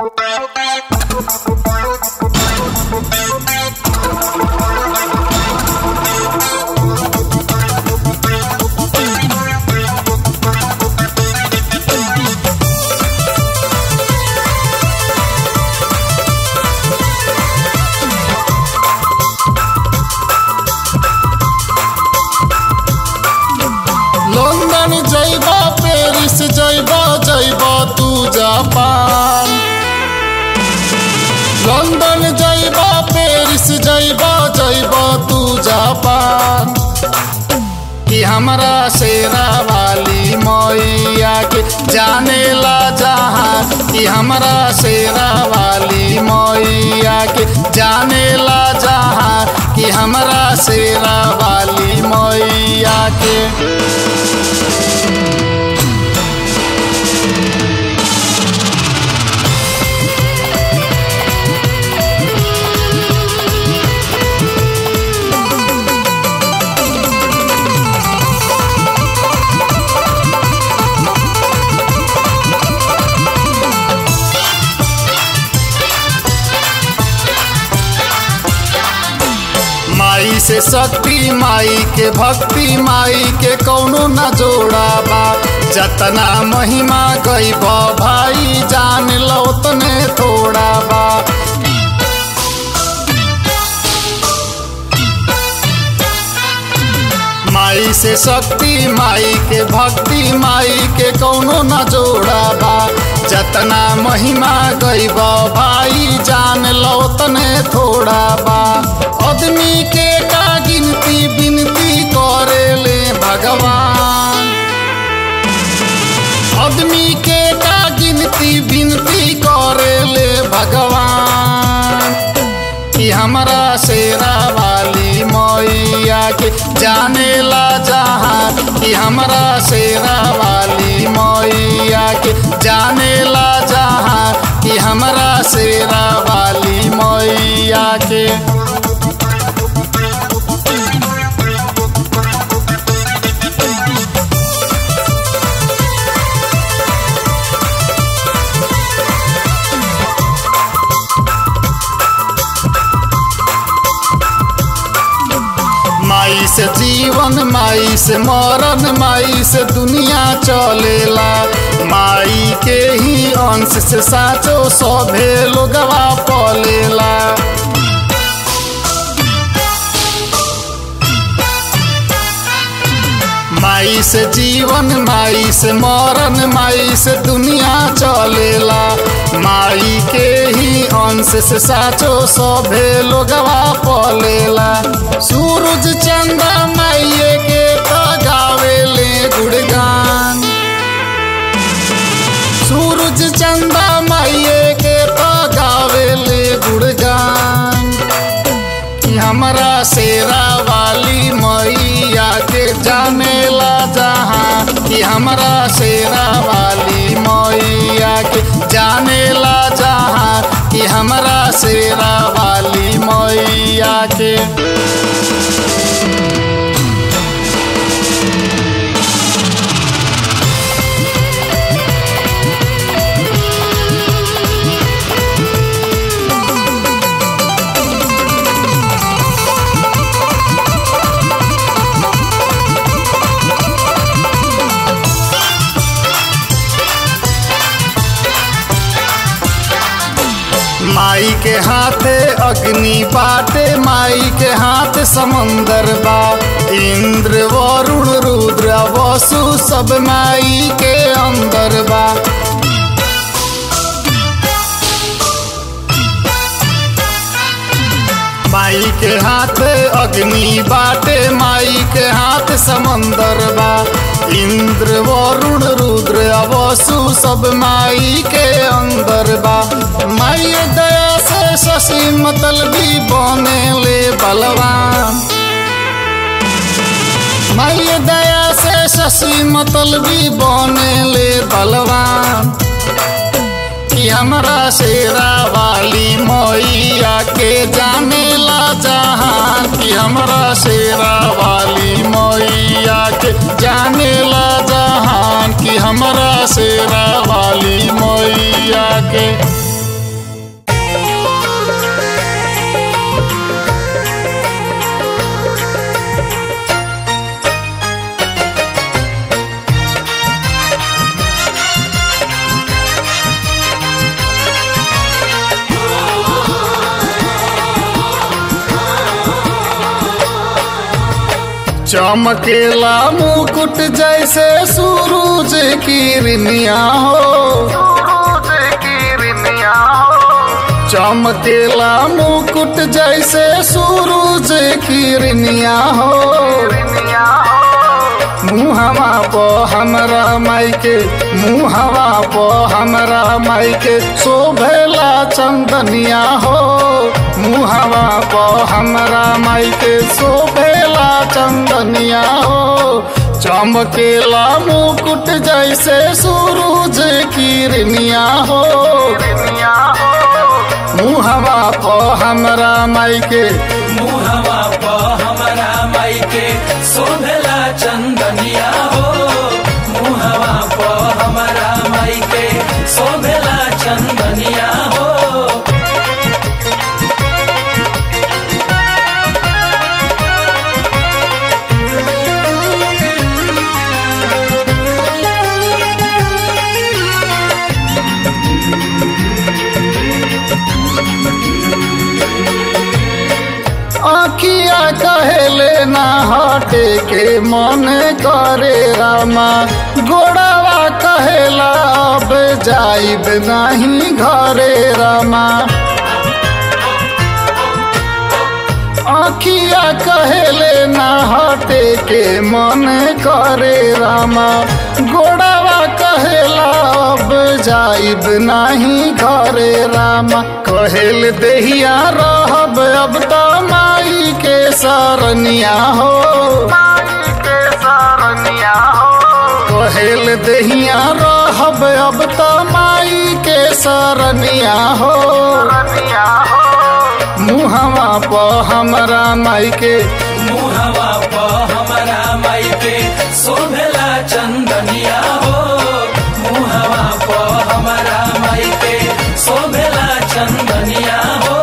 London जइबा, Paris जइबा, जइबा तू जापान। लंदन जइबा, पेरिस जइबा, जइबा तू जापान। कि हमरा शेरा वाली मैया के जाने ला जहाँ, कि हमरा शेरा वाली मैया के जाने ला जहाँ, कि हमरा शेरा वाली मैया के। माई से शक्ति, माई के भक्ति, माई के कौनो न जोड़ा बा। जतना महिमा गईब भाई, जान लो उतने थोड़ा बा। माई से शक्ति, माई के भक्ति, माई के कौनो न जोड़ा बा। जतना महिमा गईब भाई, जान लो उतने थोड़ा बा। आदमी के का गिनती बिनती करे ले भगवान। आदमी के का गिनती बिनती करे ले भगवान। कि हमरा शेरा वाली मैया के जाने ला जहाँ, कि हमरा शेरा वाली मैया के जाने ला जहाँ, कि हमरा शेरा वाली मैया के। माई से जीवन, माई से मरण, माई से दुनिया चलेला। माई के ही अंश से साचो सभे लोगवा पलेला। माई से जीवन, माई से मरण, माई से दुनिया चलेला। माई के ही अंश से साचो सभे लोगवा पलेला। सूरज चंदा माइये के तो गावेले गुणगान। सूरज चंदा माइये के तो गावेले गुणगान। कि हमरा शेरा वाली मैया के जाने ला जहाँ, कि हमरा शेरा वाली मैया के जाने ला जहाँ, कि हमरा शेरा वाली मैया के। माई के हाथे अग्नि बाटे, माई के हाथ समंदर बा। इंद्र वरुण रुद्र वसु सब माई के अंदर बा। माई के हाथ अग्नि बाटे, माई के हाथ समंदर बा। इंद्र वरुण रुद्र वसु सब माई के अंदर बा। माई दया से शशि मतलबी बने ले बलवान। माई दया से शशि मतलबी बने ले बलवान। कि हमरा शेरा वाली मैया के जाने ला जहाँ, कि हमरा शेरा वाली मैया के जाने ला जहाँ, कि हमरा शेरा वाली मैया के। चमकेला मुकुट जैसे सूरज की किरनिया हो, चमकेला मुकुट जैसे सूरज की किरनिया हो। मुहवा पो हमरा मायके, मुहवा पो हमरा मायके शोभेला चंदनिया हो। मुहवा पो हमरा मायके शोभेला चंदनिया हो। चमकेला मुकुट जैसे सूरज की किरनिया हो। मुहवा पो हमरा मायके, मुहवा पो हमरा मायके शोभेला चंदनिया हो। मुहवा पो हमरा मायके शोभेला चंदनिया हो। आखिया कहेले ना हटे के मन करे रामा। गोड़ावा कहेला अब जाइब नहीं घरे रामा। आखिया कहेले ना हटे के मन करे रामा। गोड़ावा कहेला अब जाइब नहीं घरे रामा। कहेल देहिया रहब अब तो माई के सरनिया हो। कहेल देहिया रहब अब तो माई के सरनिया हो। मुहवा पो हमरा मायके, मुहवा पो हमरा मायके शोभेला चंदनिया हो। मुहवा पो हमरा मायके शोभेला चंदनिया हो।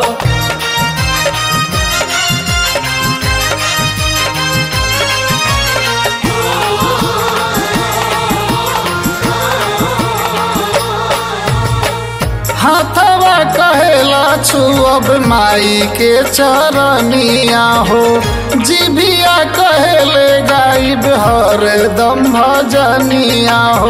हाथवा कहेला छुअब माई के चरनिया हो। जिभिया कहेले गाइब हरदम भजनिया हो।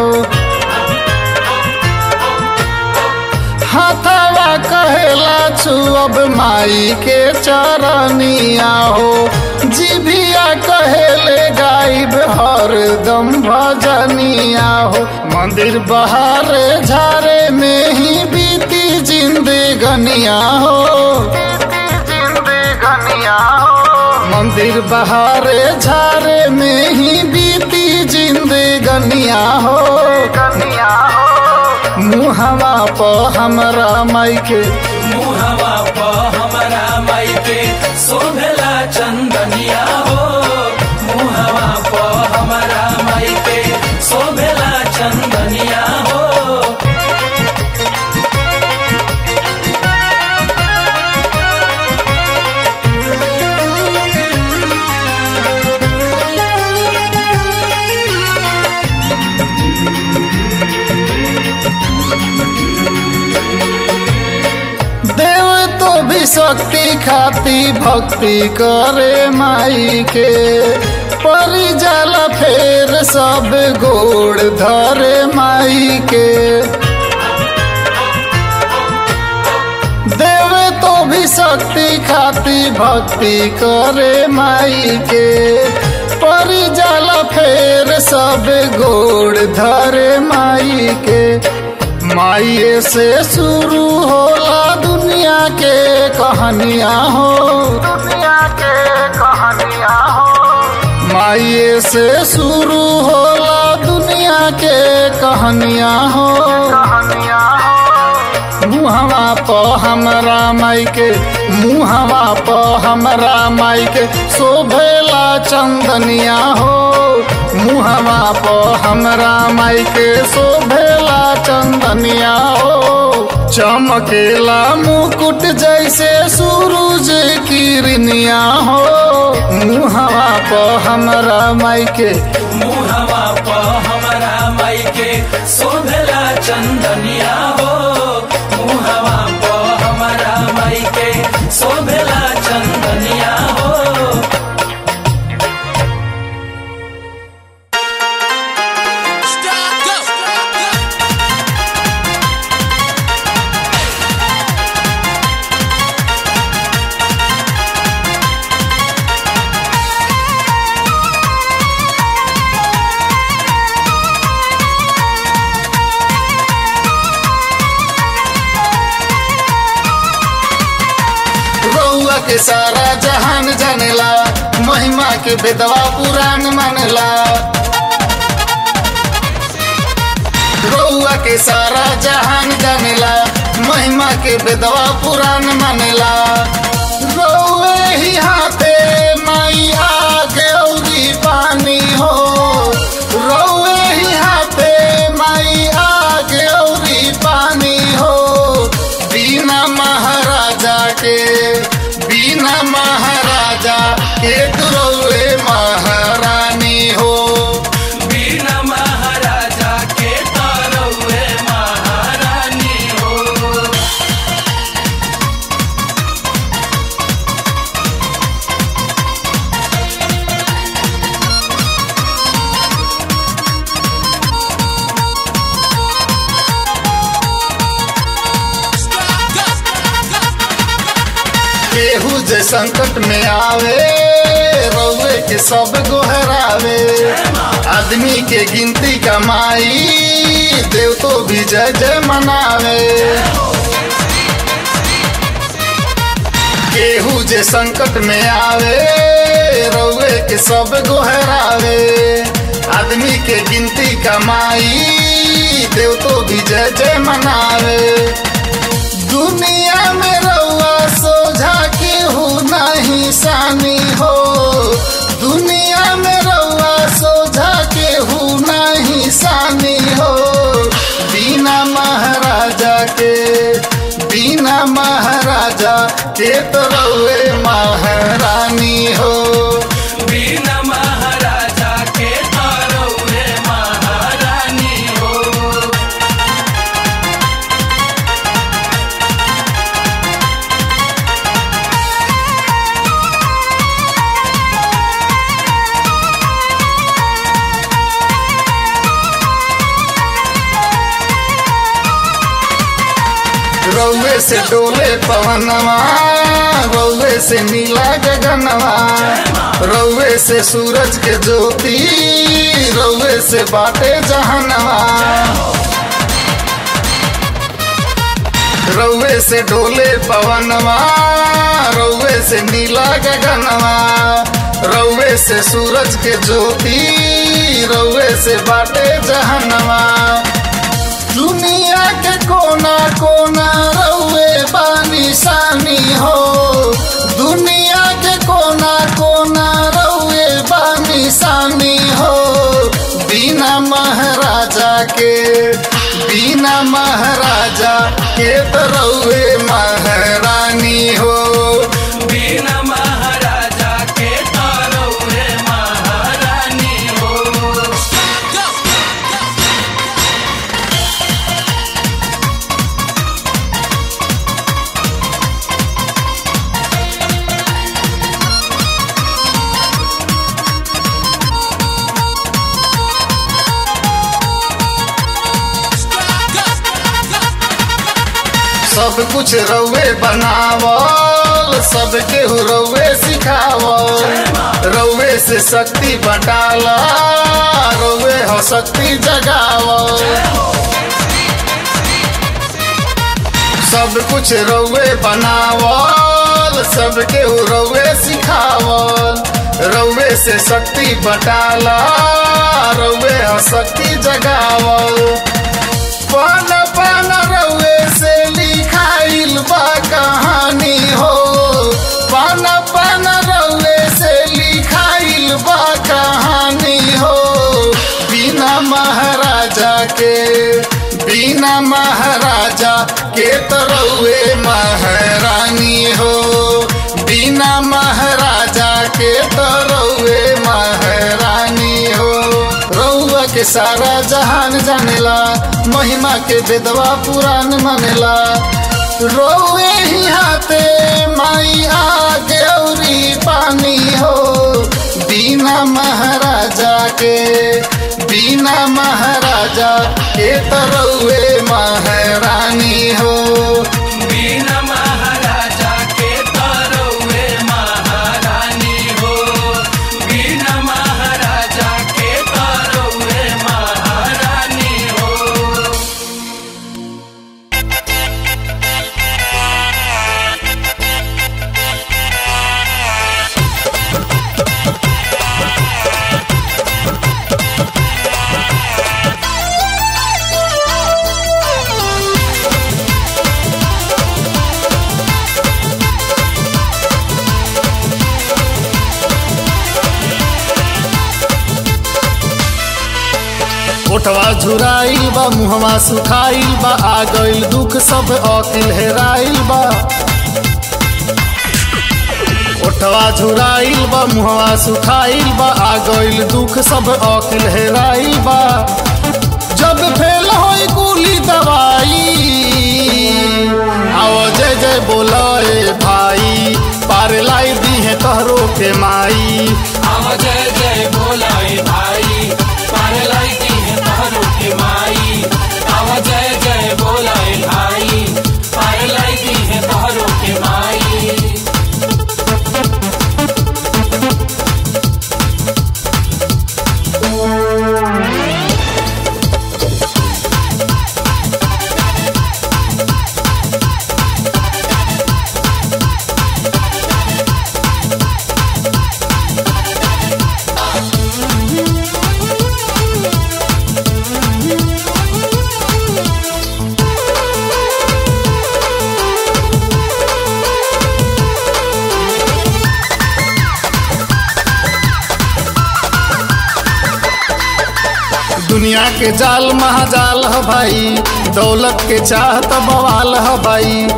हाथवा कहेला छुअब माई के चरनिया हो। जिभिया कहेले गाइब हरदम भजनिया हो। मंदिर बहारे झारे में ही बीती जिंदगनिया हो। मंदिर बहारे झारे में ही बीती जिंदगनिया हो। मुहवा पो हमरा मायके, मुहवा पो हमरा मायके शोभेला चंदनिया हो। मुहवा पो हमरा मायके शोभेला चंदनिया हो। देव तो भी शक्ति खाती भक्ति करे माई के। परी जाला फेर सब गोड़ धरे माई के। देव तो भी शक्ति खाती भक्ति करे माई के। परी जाला फेर सब गोड़ धरे माई के। माई से शुरू होला दुनिया के कहानिया हो। माई से शुरू होला दुनिया के कहानिया हो। मुहवा पो हमरा मायके, मुहवा पो हमरा मायके शोभेला चंदनिया हो। मुहवा पो हमरा मायके शोभेला चंदनिया हो। चमकेला मुकुट जैसे सूरज की किरनिया हो। मुहवा पो हमरा मायके, मुहवा पो हमरा मायके शोभेला चंदनिया हो। मुहवा पो हमरा मायके शोभेला चंदनिया हो। के सारा जहान जानेला, महिमा के बेदवा पुराण मानेला। रउआ के सारा जहान जानेला, महिमा के बेदवा पुराण मानेला। रउए ही हाथे माई आगे औरी पानी हो, रउए ही हाथे माई आगे औरी पानी हो। बिना महाराजा के, बिना महाराजा के रउए महारानी हो। बिना महाराजा के रउए महारानी हो। केहू जे संकट में आवे, रउए के सब गोहरावे। आदमी के गिनती कमाई, देव तो भी जय जय मनावे। केहू जे संकट में आवे, रउए के सब गोहरावे। आदमी के गिनती कमाई, देव तो भी जय जय मनावे। दुनिया में रउआ सोझा केहू नहीं सानी हो, दुनिया में रउआ सोझा केहू नहीं सानी हो। बिना महाराजा के, बिना महाराजा के तो रउए महारानी हो। बिना महाराजा के रउए महारानी हो। रउए से डोले पवनवा, रउए से नीला गगनवा। रउए से सूरज के ज्योति, रउए से बाटे जहनवा। रउए से डोले पवनवा, रउए से नीला गगनवा। रउए से सूरज के ज्योति, रउए से बाटे जहनवा। दुनिया के कोना कोना रउए बानी सानी हो, दुनिया के कोना कोना रउए बानी सानी हो। बिना महाराजा के, बिना महाराजा के तो रउए महारानी हो। बिना महाराजा के रउए महारानी हो। सब कुछ रउए बनावल, सबके रउए सिखावल। रउए से शक्ति बटाला, रउए हो शक्ति जगावल। सब कुछ रउए बनावल, सबके रउए सिखावल। रउए से शक्ति बटाला, रउए हो शक्ति जगावल। पान पान रउए से लिखाइल बा कहानी हो, पान पान रउए से लिखाइल बा कहानी हो। बिना महाराजा के, बिना महाराजा के तो रउए महारानी हो। बिना महाराजा के तो रउए महारानी हो। रउआ के सारा जहान जानेला, महिमा के बेदवा पुराण मानेला। रउए ही हाथे माई आगे औरी पानी हो। बिना महाराजा के, बिना महाराजा के तो रउए महारानी हो। बिना महाराजा के रउए महारानी हो। बिना महाराजा के रउए महारानी हो। ओठवा झुराइल बा मुहवा सुखाइल बा आ गइल दुख सब अकिल हेराइल बा ओठवा झुराइल बा मुहवा सुखाइल बा आ गइल दुख सब अकिल हेराइल बा जब फेल होई कुली दवाई आओ जय जय बोला ए भाई पार लाई दी है तहरो के माई आओ जय जय बोला ए भाई पार लाई दी है तहरो के माई आओ जय जय बोला ए भाई पार लाई दी है तहरो के माई। दुनिया के जाल महाजाल है भाई दौलत के चाहत बवाल है भाई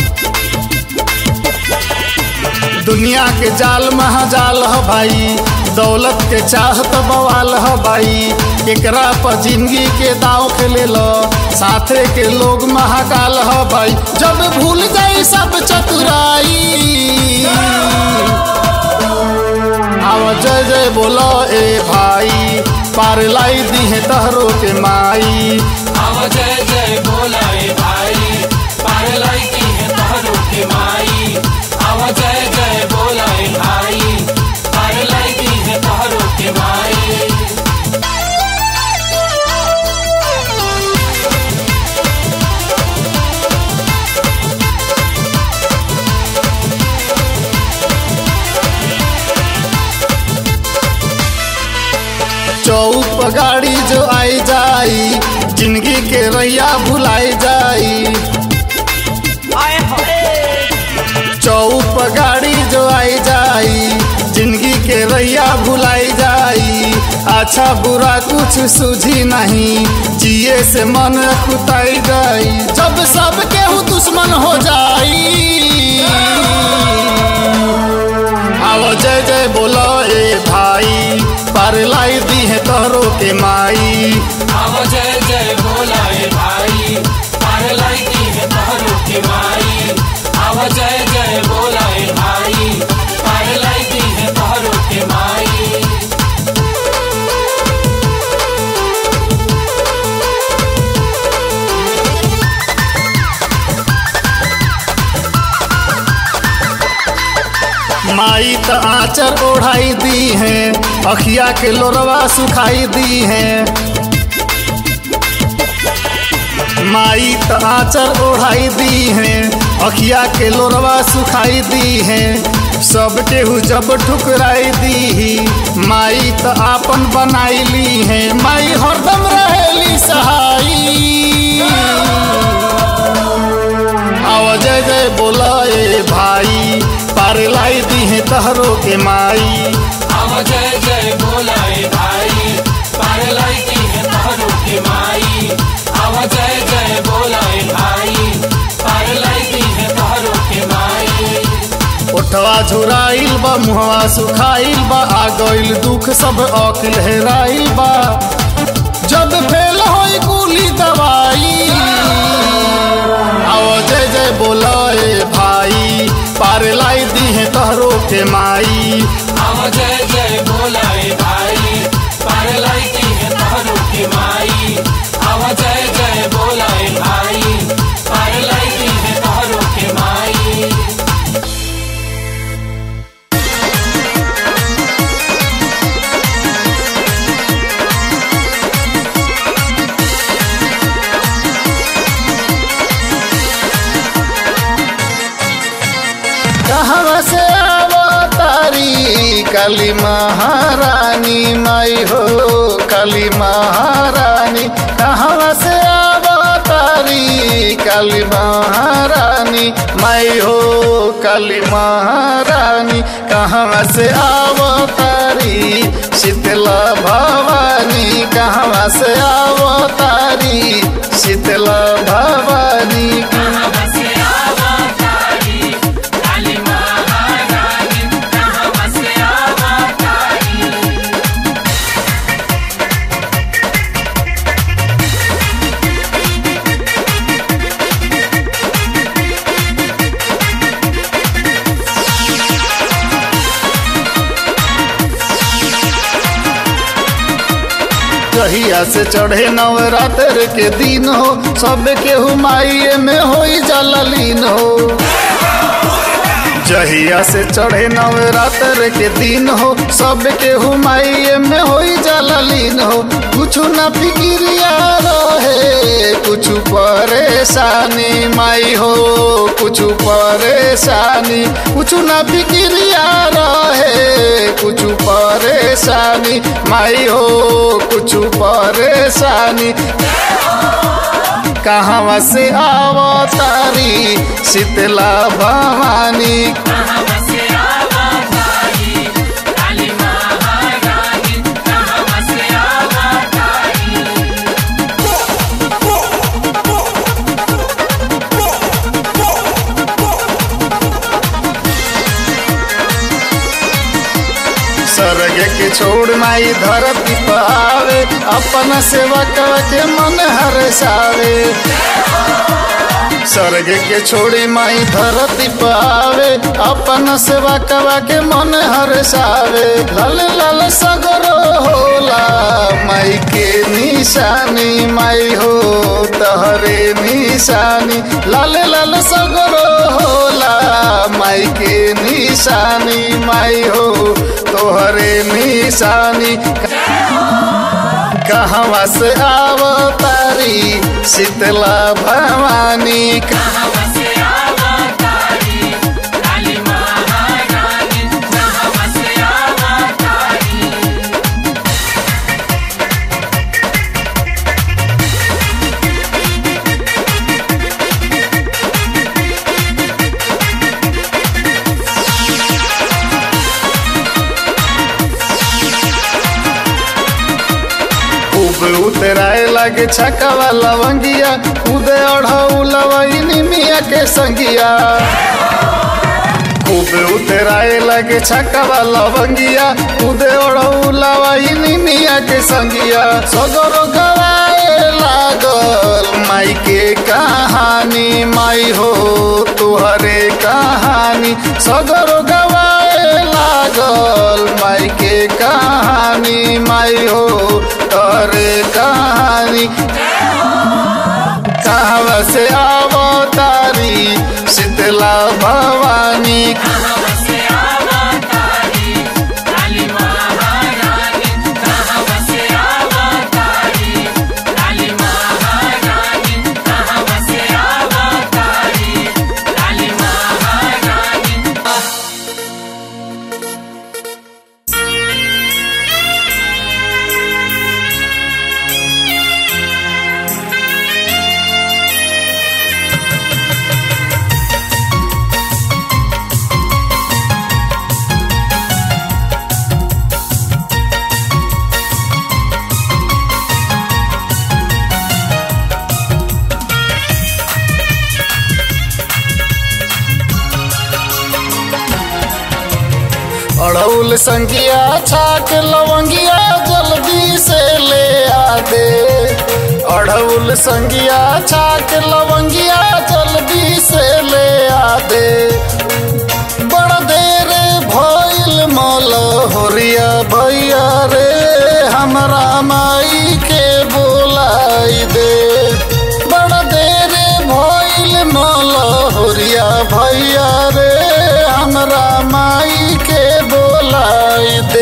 दुनिया के जाल महाजाल है भाई दौलत के चाहत बवाल है भाई एकरा पर जिंदगी के दाव खेले लो साथे के लोग महाकाल है भाई जब भूल गई सब चतुराई आओ जय जय बोलो ए भाई पार लाई दी है तहरो के माई आओ जय जय बोला ए भाई पार लाई दी है तहरो के माई आओ जय जय बोला ए भाई पार लाई दी है तहरो के माई। चौप गाड़ी जो आई जाई जिंदगी के रैया भुलाई जाई चौप गाड़ी जो आई जाई जिंदगी के रैया भुलाई जाई अच्छा बुरा कुछ सूझी नहीं जिए से मन कुताई जाई जब सब केहू दुश्मन हो जाई आओ जय जय बोलो ए भाई पार लाई दी है तहरो के माई आओ जय जय बोला ए भाई पार लाई दी है तहरो के माई आओ जय जय बोला ए भाई पार लाई दी है तहरो के माई। माई त आचर ओढ़ाई दी है अखिया के लोरवा सुखाई दी है माई त आचर ओढ़ाई दी है अखिया के लोरवा सुखाई दी है सब केहू जब ठुकराई दी माई त आपन बनाई ली है माई हरदम रहेली सहाई आओ जय जय बोला ए भाई पार लाई दी है तहरो के माई आओ जय जय बोला ए भाई पार लाई दी है तहरो के माई आओ जय जय बोला ए भाई पार लाई दी है तहरो के माई। ओठवा झुराइल बा मुहवा सुखाइल बा आ गइल दुख सब अकिल हेराइल बा जब फेल होई कुली दवाई आओ जय जय बोला ए भाई पार लाई दी है तहरो के माई आओ जय जय बोला ए भाई पार लाई दी है तहरो के माई आओ जय जय बोला ए भाई पार लाई दी है तहरो के माई। कहाँ से अवतारी काली महारानी माई हो काली महारानी कहाँ से अवतारी काली महारानी माई हो काली महारानी कहाँ से अवतारी शीतला भवानी कहवा से अवतारी शीतला भवानी कहिया से चढ़े नवरात्र के दिन हो सब के हुमाइये में होई जाला लीन हो। जहिया से चढ़े नवरात्र के दिन हो सब के हुमाइये में होई जाला लीन हो। कुछ न फिक्रिया रहे कुछ परेशानी माई हो कुछ परेशानी कुछ न फिक्रिया रहे कुछ परेशानी माई हो कुछ परेशानी कहवा से अवतारी शीतला भवानी स्वर्ग के छोड़ माई धरती पावे अपन सेवक के मन हरसावे। स्वर्ग के छोड़ी माई धरती पावे अपन सेवक के मन हरसावे। लाल लाल सगरो होला माई के निशानी माई हो तहरे निशानी लाल लाल सगरो होला माई के निशानी माई हो तोहरे निशानी कहवा से अवतारी शीतला भवानी उतराए लगे छकवा लवंगिया उदय ओढ़ौलवा मिया के संगिया। खूब उतराए लगे छकवा लवंगिया उदय ओढ़ौलवा मिया के संगिया। सगरो गवाए लागल माई के कहानी माई हो तुहरे कहानी सगरो गवाए लागल माई के कहानी माई हो तोरे कहानी कहवा से अवतारी शीतला भवानी अड़ौल संगिया छाक लवंगिया जल्दी से ले आ दे। अड़ौल संगिया छाक लवंगिया जल्दी से ले आ दे। बड़ा देर भइल मल होरिया भैया रे हमरा माई के बोलाई दे। बड़ा देर भइल मल होरिया भैया रे हमरा माई के बोलाई दे।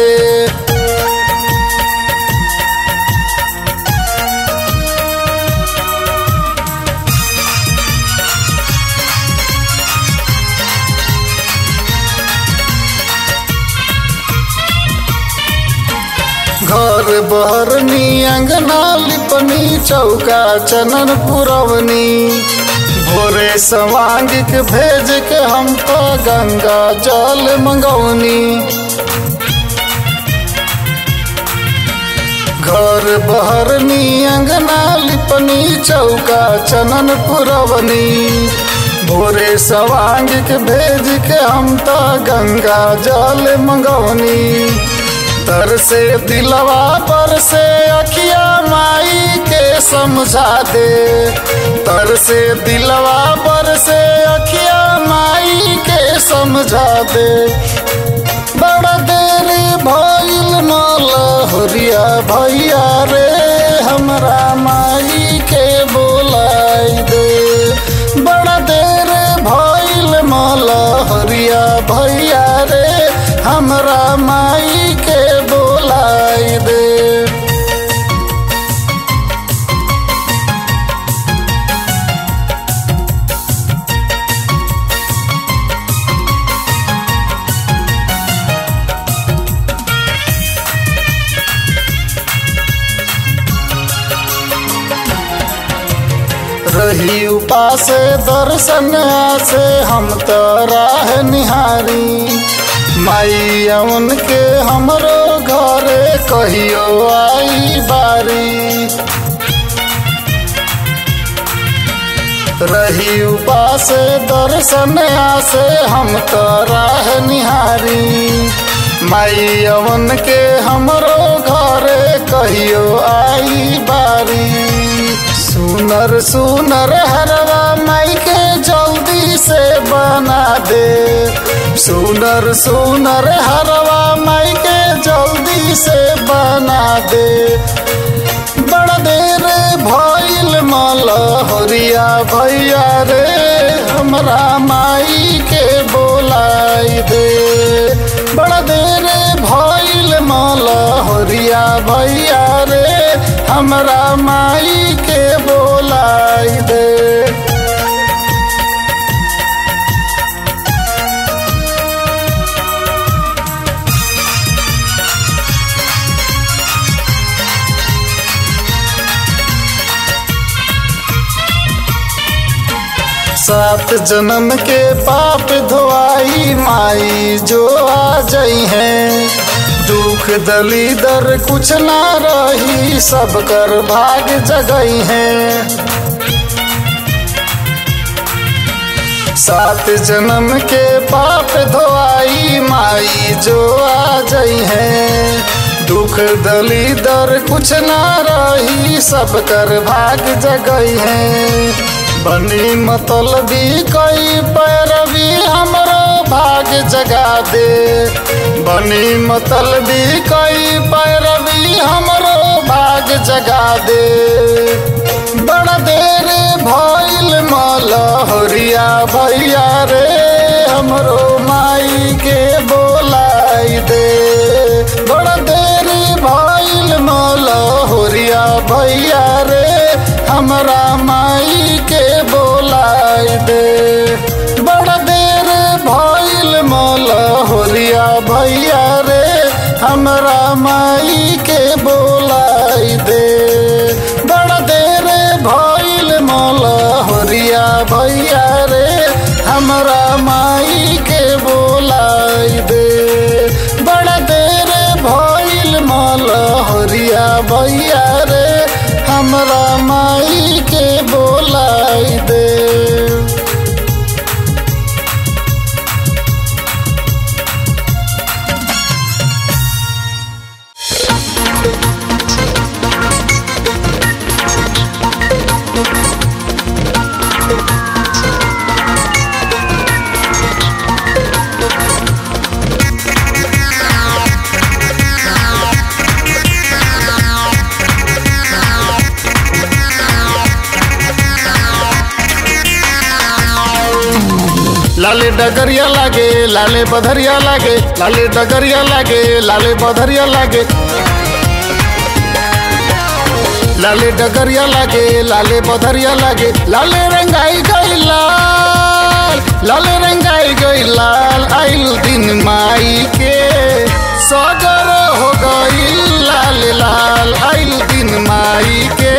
घर बहरनी अंगना लिपनी चौका चनन पुरवनी। भोरे सवांग के भेज के हम तो गंगा जल मंगौनी। घर बहरनी अंगना लिपनी चौका चनन पुरवनी भोरे सवांग के भेज के हम तो गंगा जल मंगवनी तर से दिलवा पर से अखिया माई के समझा दे तर से दिलवा पर से अखिया माई के समझा दे बड़ा देर भइल न लहरिया भैया रे हमरा माई के बोलाई दे बड़ा देर भइल न लहरिया भैया रे हमरा माई के बोलाई दे। रही उपास दर्शन से हम तो राह निहारी माई उनके हमरो घरे कहियो आई बारी रही उपास दर्शन से हम तो राह निहारी माई उनके हमरो घरे कहियो आई बारी सुनर सुनर हरवा माई के जल्दी से बना दे सुनर सुनर हरवा माई के जल्दी से बना दे बड़ा देर भइल मलहरिया भैया रे हमरा माई के बोलाई दे बड़ा देर भइल मलहरिया भैया रे हमरा माई के बोलाई दे। सात जन्म के पाप धोआई माई जो आ जाई है दुख दलीदर कुछ ना रही सब कर भाग जगई है सात जन्म के पाप धोआई माई जो आ जाई है दुख दलीदर कुछ ना रही सब कर भाग जगई है बनी मतलबी कई पैरवी हमरो भाग जगा दे बनी मतलबी कई पैरवी हमरो भाग जगा दे बड़ा देर भइल मलहरिया भैया रे हमरो माई के बोलाई दे बड़ा देर भइल मलहरिया भैया रे हमरा माई के बोलाई दे बड़ा देर भइल मलहरिया भैया रे हमरा माई के बोलाई दे बड़ा देर भइल मलहरिया भैया रे हमरा माई के बोलाई दे बड़ा देर भइल मलहरिया भैया रे हमरा माई के बोलाई दे। लाले डगरिया लागे लाले बधरिया लागे लाले डगरिया लागे लाले बधरिया लागे लाले डगरिया लागे लाले बधरिया लागे लाले रंगाई गई लाल लाले रंगाई गई लाल आइल दिन माई के सगर हो गई लाल लाल आइल दिन माई के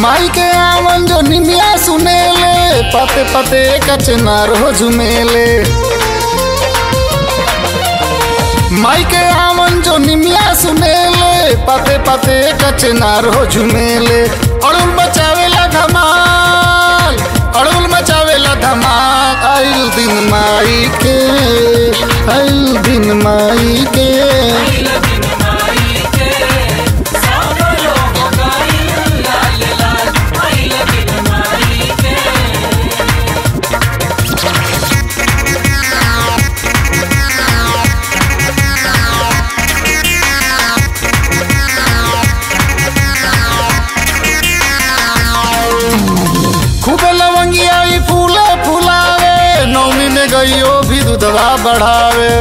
माई के आवन जो निमिया सुनेले पते पते कचनार हो झुमेले। माई के आवन जो निमिया सुनेले पते पते कचनार हो झुमेले। अड़ुल मचावेला धमाल, अड़ुल मचावेला धमाल। आइल दिन माई के, आइल दिन माई के। खूबे लवंगिया फूले फुलावे, नौमी में गईयो भी दूधवा बढ़ावे।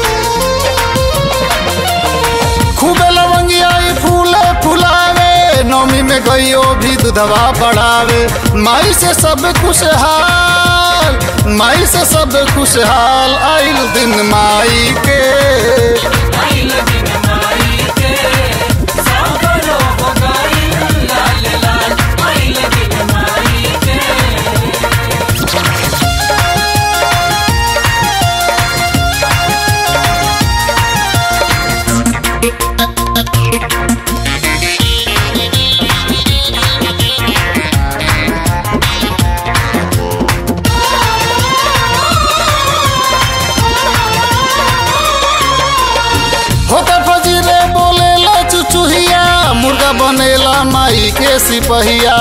खूबे लवंगिया फूले फुलावे, नौमी में गईयो भी दूधवा बढ़ावे। माई से सब खुशहाल, माई से सब खुशहाल। आइल दिन माई के, आइल दिन माई के। सागरो हो गइल लाल लाल, आइल दिन माई के। होता फजीरे बोलेला चुचुहिया, मुर्गा बनेला माई के सिपहिया।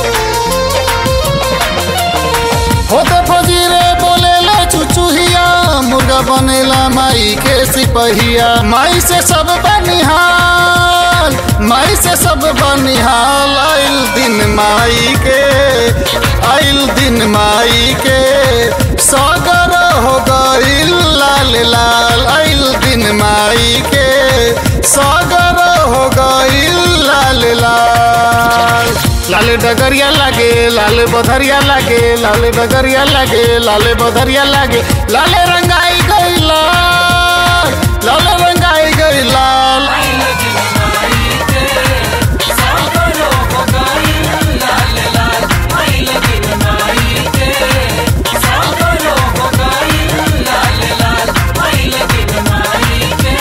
होता फजीरे बोलेला चुचुहिया, मुर्गा बनेला माई के सिपहिया। माई से सब बनिहाल, माई से सब बनिहाल। आइल दिन माई के, आइल दिन माई के। सागर हो गइल लाल लाल। आइल दिन माई के, सागर हो गइल लाल लाल। लाल डगरिया लागे, लाल बधरिया लागे, लाल डगरिया लागे, लाल बधरिया लागे। लाल रंगाई गई लाल, लाल रंगाई गई लाल। आइल दिन माई के। सागरो हो गइल लाल लाल, आइल दिन माई के। सागरो हो गइल लाल लाल, आइल दिन माई के।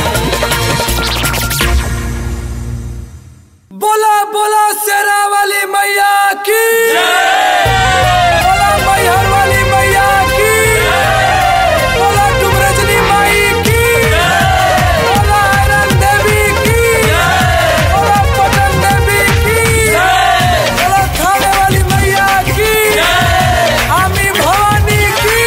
बोला बोला शेरा वाली मैया की, बोला मैहर वाली मैया की, बोला डुमरजनी माई की, बोला आयरन देवी की, बोला पटन देवी की, बोला थाने वाली मैया की, आमी भवानी की।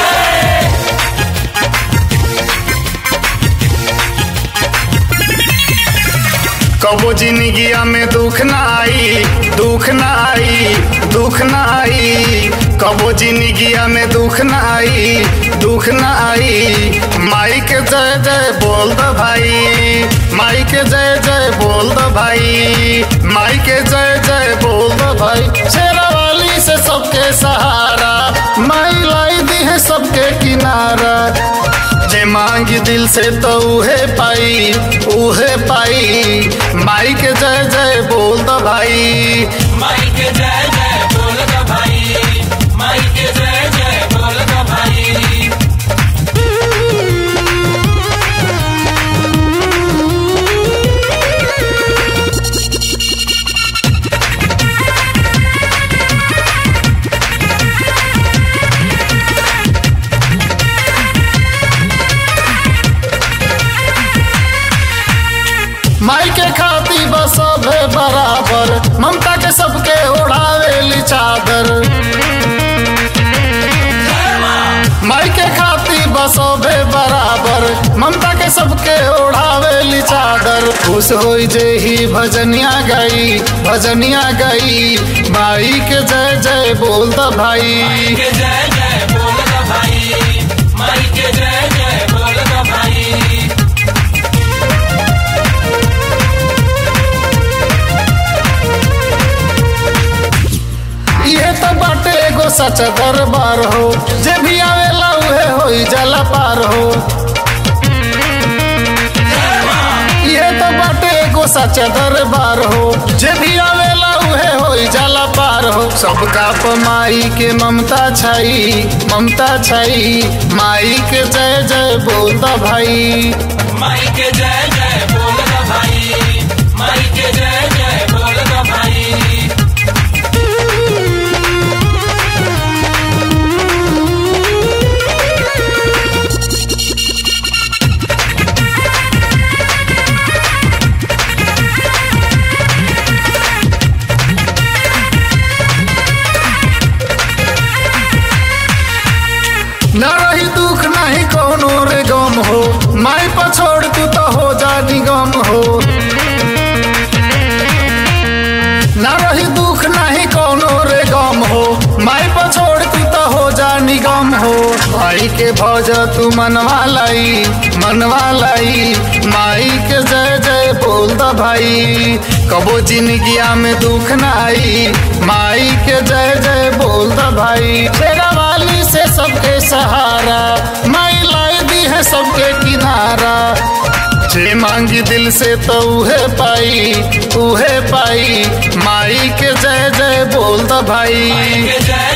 कबो जिंदगिया में दुख ना आई, दुख ना आई, दुख ना आई। कबो जिंदगिया में दुख ना आई, दुख ना आई। माई के जय जय बोल दो भाई, माई के जय जय बोल दो भाई, माई के जय जय बोल दो भाई। शेरा वाली से सबके सहारा, माई लाई दी है सबके किनारा। जे मांगी दिल से तो उहे पाई, उहे पाई। माई के जय जय बोल दो भाई, माई के जय जय बोल गा भाई, माई के जय जय बोल गा भाई। माई के खाती बस सभे बराबर, ममता के सबके ओढ़ावेली चादर। माई के खाती बस सभे बराबर, ममता के सबके ओढ़ावेली चादर। खुश होई जे ही भजनिया गई, भजनिया गई। माई के जय जय बोल दो भाई, माई के जय जय बोल गा भाई, माई के जय जय बोल गा भाई। ये तो बाटे एगो सच दरबार हो, जे भी आवेला उहे होई जाला पार हो। ये तो बाटे एगो सच दरबार हो, जे भी आवेला उहे होई जाला पार हो। सबका प माई के ममता छाई माई के जय जय बोलता भाई। माई के जय जय बोलता भाई, माई के जय जय बोलता भाई। न रही दुख नहीं कोनो रे गम हो, माई पछोड़ तू तो हो जा निगम हो। न रही दुख नहीं कोनो रे गम हो, माई पछोड़ तू तो हो जा निगम हो। माई के भज तू मनवा लाई माई के जय जय बोल दा भाई। कबो जिंदगिया में दुख न आई माई के जय जय बोल दा भाई। शेरा वाली से सबके सहारा माई लाई दी है सबके किनारा। जे मांगी दिल से तो उहे पाई माई के जय जय बोल दा भाई।